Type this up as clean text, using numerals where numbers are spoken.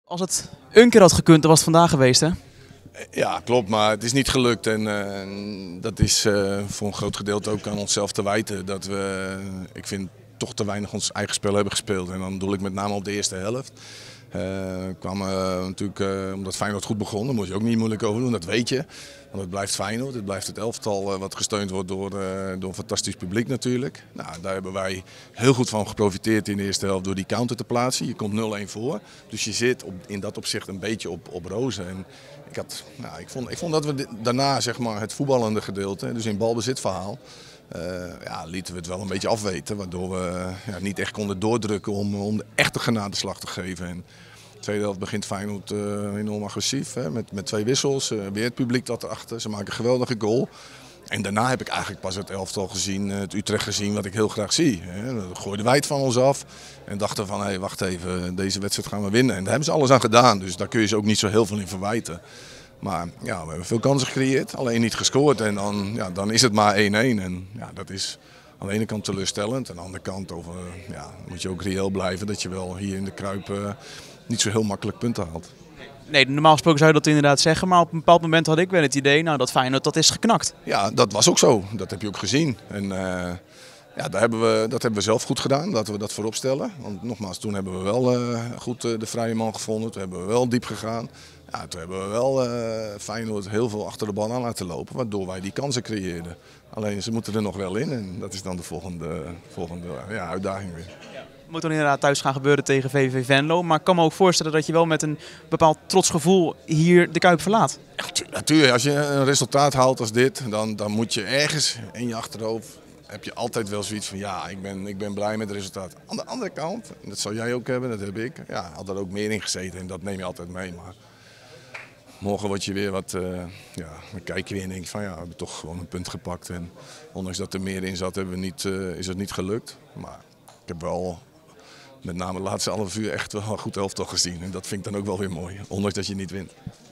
Als het een keer had gekund, dan was het vandaag geweest, hè? Ja, klopt, maar het is niet gelukt en dat is voor een groot gedeelte ook aan onszelf te wijten. Dat we, ik vind, toch te weinig ons eigen spel hebben gespeeld. En dan bedoel ik met name op de eerste helft. Kwam natuurlijk, omdat Feyenoord goed begon, daar moet je ook niet moeilijk over doen, dat weet je. Want het blijft Feyenoord, het blijft het elftal wat gesteund wordt door een fantastisch publiek natuurlijk. Nou, daar hebben wij heel goed van geprofiteerd in de eerste helft door die counter te plaatsen. Je komt 0-1 voor, dus je zit in dat opzicht een beetje op rozen. En ik vond dat we daarna zeg maar, het voetballende gedeelte, dus in balbezitverhaal, lieten we het wel een beetje afweten. Waardoor we niet echt konden doordrukken om de echte genadeslag te geven. En de tweede helft begint Feyenoord enorm agressief. Hè, met 2 wissels, weer het publiek dat erachter. Ze maken een geweldige goal. En daarna heb ik eigenlijk pas het elftal gezien, het Utrecht gezien wat ik heel graag zie. Dan gooiden wij het van ons af en dachten van hé, wacht even, deze wedstrijd gaan we winnen. En daar hebben ze alles aan gedaan, dus daar kun je ze ook niet zo heel veel in verwijten. Maar ja, we hebben veel kansen gecreëerd, alleen niet gescoord en dan is het maar 1-1. En ja, dat is aan de ene kant teleurstellend, aan de andere kant moet je ook reëel blijven dat je wel hier in de Kuip niet zo heel makkelijk punten haalt. Nee, normaal gesproken zou je dat inderdaad zeggen, maar op een bepaald moment had ik wel het idee dat Feyenoord dat is geknakt. Ja, dat was ook zo. Dat heb je ook gezien. En dat hebben we zelf goed gedaan, laten we dat voorop stellen. Want nogmaals, toen hebben we wel goed de vrije man gevonden, toen hebben we wel diep gegaan. Ja, toen hebben we wel Feyenoord heel veel achter de bal aan laten lopen, waardoor wij die kansen creëerden. Alleen ze moeten er nog wel in en dat is dan de volgende uitdaging weer. Het moet dan inderdaad thuis gaan gebeuren tegen VVV Venlo, maar ik kan me ook voorstellen dat je wel met een bepaald trots gevoel hier de Kuip verlaat. Natuurlijk, als je een resultaat haalt als dit, dan moet je ergens in je achterhoofd, heb je altijd wel zoiets van ja, ik ben blij met het resultaat. Aan de andere kant, en dat zal jij ook hebben, dat heb ik, had er ook meer in gezeten en dat neem je altijd mee. Maar morgen word je weer dan kijk je weer en denk van ja, we hebben toch gewoon een punt gepakt. En ondanks dat er meer in zat, is het niet gelukt. Maar ik heb wel met name de laatste half uur echt wel een goed elftal gezien. En dat vind ik dan ook wel weer mooi, ondanks dat je niet wint.